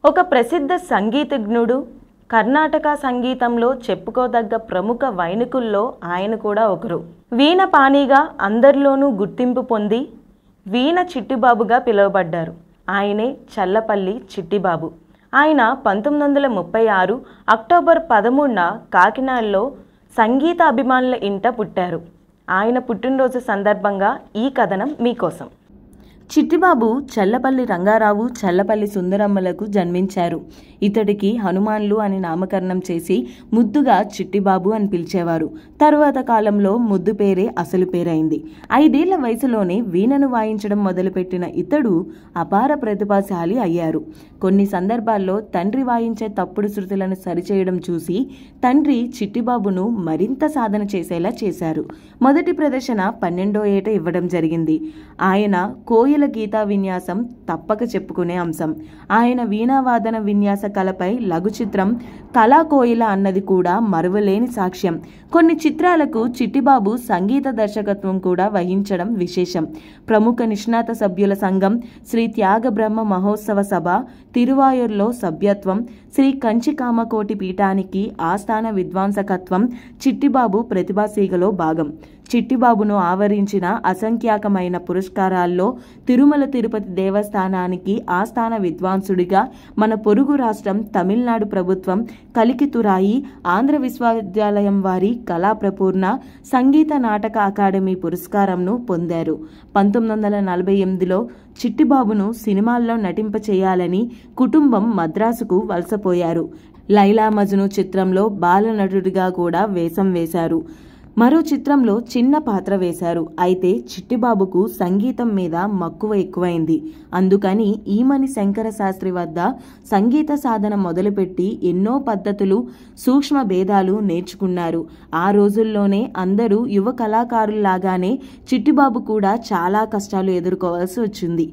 ఒక ప్రసిద్ధ సంగీతజ్ఞుడు, కర్ణాటక సంగీతంలో చెప్పుకోదగ్గ ప్రముఖ వైణికుల్లో ఆయన కూడా ఒకరు. వీణ పాణిగా అందరిలోనూ గుర్తింపు పొంది వీణ చిట్టిబాబుగా పిలువబడ్డారు. ఆయనే చల్లపల్లి చిట్టిబాబు. ఆయన 1936 అక్టోబర్ 13న కాకినాడలో సంగీత అభిమానుల ఇంట పుట్టారు. ఆయన పుట్టినరోజు సందర్భంగా ఈ కథనం మీకోసం. చిట్టిబాబు చల్లపల్లి రంగారావు, చల్లపల్లి సుందరమ్మలకు జన్మించారు. ఇతడికి హనుమాన్లు అని నామకరణం చేసి ముద్దుగా చిట్టిబాబు అని పిలిచేవారు. తరువాత కాలంలో ముద్దు పేరే అసలు పేరైంది. 5 ఏళ్ల వయసులోనే వీణను వాయించడం మొదలుపెట్టిన ఇతడు అపార ప్రతిభాశాలి అయ్యారు. కొన్ని సందర్భాల్లో తండ్రి వాయించే తప్పుడు శృతులను సరిచేయడం చూసి తండ్రి చిట్టిబాబును మరింత సాధన చేసేలా చేశారు. మొదటి ప్రదర్శన 12వ ఏట ఇవ్వడం జరిగింది. ఆయన కోయిల గీతా విన్యాసం తప్పక చెప్పుకునే అంశం. ఆయన వీణావాదన విన్యాస కళపై లఘు చిత్రం కళా కోయిల అన్నది కూడా మరువలేని సాక్ష్యం. కొన్ని చిత్రాలకు చిట్టిబాబు సంగీత దర్శకత్వం కూడా వహించడం విశేషం. ప్రముఖ నిష్ణాత సభ్యుల సంఘం, శ్రీ త్యాగ బ్రహ్మ మహోత్సవ సభ, తిరువాయూర్లో సభ్యత్వం, శ్రీ కంచి కామకోటి పీఠానికి ఆస్థాన విద్వాంసకత్వం చిట్టిబాబు ప్రతిభాశీగలో భాగం. చిట్టిబాబును ఆవరించిన అసంఖ్యాకమైన పురస్కారాల్లో తిరుమల తిరుపతి దేవస్థానానికి ఆస్థాన విద్వాంసుడిగా, మన పొరుగు రాష్ట్రం తమిళనాడు ప్రభుత్వం కలికితురాయి ఆంధ్ర విశ్వవిద్యాలయం వారి కళాప్రపూర్ణ సంగీత నాటక అకాడమీ పురస్కారంను పొందారు. 1948లో చిట్టిబాబును సినిమాల్లో నటింపచేయాలని కుటుంబం మద్రాసుకు వలసపోయారు. లైలా మజ్ను చిత్రంలో బాలనటుడిగా కూడా వేషం వేశారు. మరో చిత్రంలో చిన్న పాత్ర వేశారు. అయితే చిట్టిబాబుకు సంగీతం మీద మక్కువ ఎక్కువైంది. అందుకని ఈమని శంకర శాస్త్రి వద్ద సంగీత సాధన మొదలుపెట్టి ఎన్నో పద్ధతులు, సూక్ష్మ భేదాలు నేర్చుకున్నారు. ఆ రోజుల్లోనే అందరూ యువ కళాకారుల్లాగానే చిట్టిబాబు కూడా చాలా కష్టాలు ఎదుర్కోవాల్సి వచ్చింది.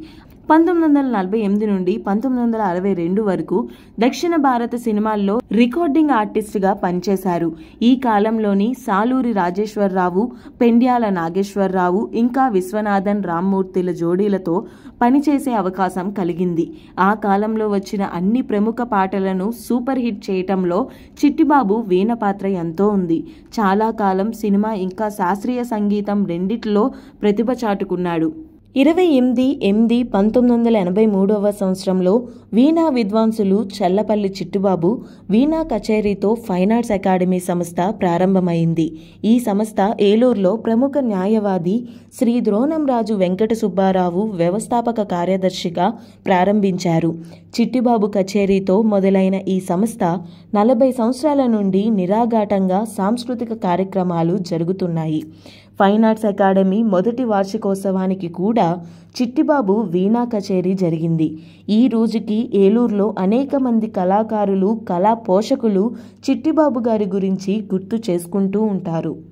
1948 నుండి 1962 వరకు దక్షిణ భారత సినిమాల్లో రికార్డింగ్ ఆర్టిస్టుగా పనిచేశారు. ఈ కాలంలోని సాలూరి రాజేశ్వరరావు, పెండ్యాల నాగేశ్వరరావు, ఇంకా విశ్వనాథన్ రామ్మూర్తిల జోడీలతో పనిచేసే అవకాశం కలిగింది. ఆ కాలంలో వచ్చిన అన్ని ప్రముఖ పాటలను సూపర్ హిట్ చేయటంలో చిట్టిబాబు వీణ పాత్ర ఎంతో ఉంది. చాలా కాలం సినిమా ఇంకా శాస్త్రీయ సంగీతం రెండిట్లో ప్రతిభ చాటుకున్నాడు. 28/8/1983 సంవత్సరంలో వీణా విద్వాంసులు చల్లపల్లి చిట్టిబాబు వీణా కచేరీతో ఫైన్ ఆర్ట్స్ అకాడమీ సంస్థ ప్రారంభమైంది. ఈ సంస్థ ఏలూరులో ప్రముఖ న్యాయవాది శ్రీ ద్రోణంరాజు వెంకట సుబ్బారావు వ్యవస్థాపక కార్యదర్శిగా ప్రారంభించారు. చిట్టిబాబు కచేరీతో మొదలైన ఈ సంస్థ 40 సంవత్సరాల నుండి నిరాఘాటంగా సాంస్కృతిక కార్యక్రమాలు జరుగుతున్నాయి. ఫైన్ ఆర్ట్స్ అకాడమీ మొదటి వార్షికోత్సవానికి కూడా చిట్టిబాబు వీణా కచేరీ జరిగింది. ఈ రోజుకి ఏలూరులో అనేక మంది కళాకారులు, కళా పోషకులు చిట్టిబాబు గారి గురించి గుర్తు చేసుకుంటూ ఉంటారు.